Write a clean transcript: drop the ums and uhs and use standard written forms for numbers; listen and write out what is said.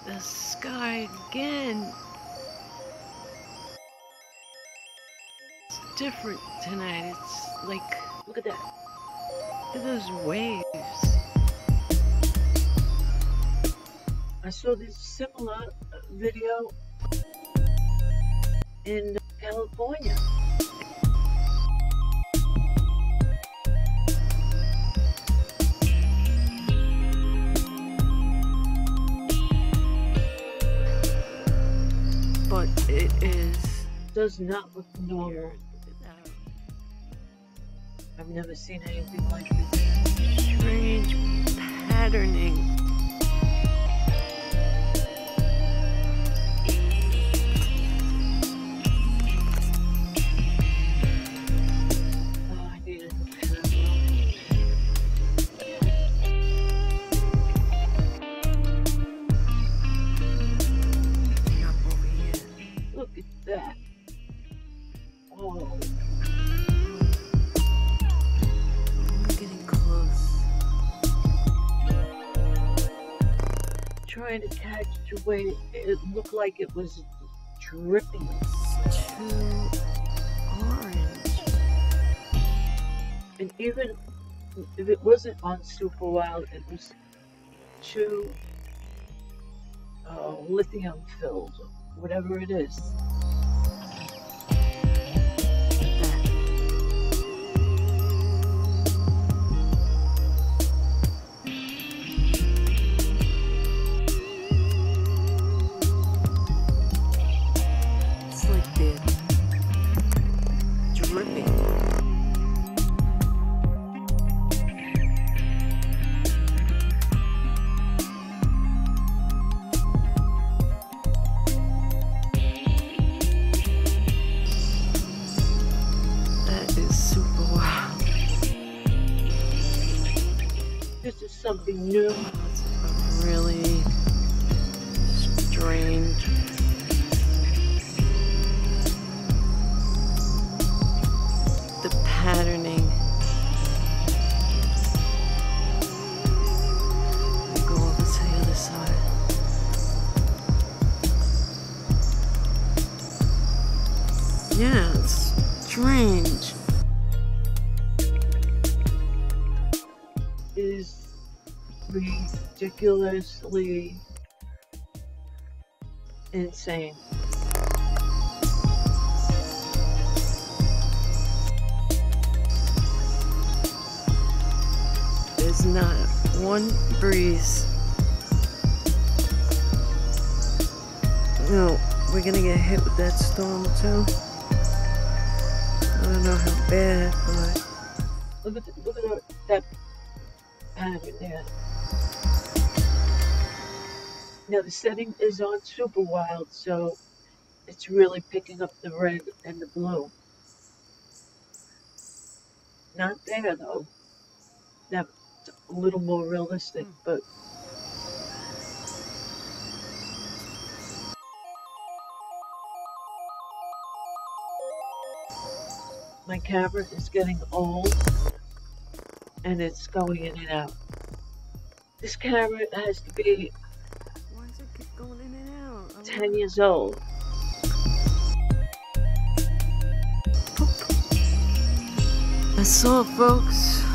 the sky again. It's different tonight. It's like, look at that. Look at those waves. I saw this similar video in California. But it does not look normal. I've never seen anything like this. Strange patterning. Look at that. Oh. I'm getting close. Trying to catch the way it looked like it was dripping. It's too orange. And even if it wasn't on super wild, it was too lithium filled, whatever it is. It's like they're dripping. Super wild. This is something new. It's really strange. The patterning. Go over to the other side. Yeah, it's strange. Is ridiculously insane. There's not one breeze. No, we're gonna get hit with that storm too. I don't know how bad, but Look at that pattern there. Now the setting is on super wild, so it's really picking up the red and the blue. Not there though. That's a little more realistic, but my camera is getting old and it's going in and out. This camera has to be why does it keep going in and out? 10 years old. That's all, folks.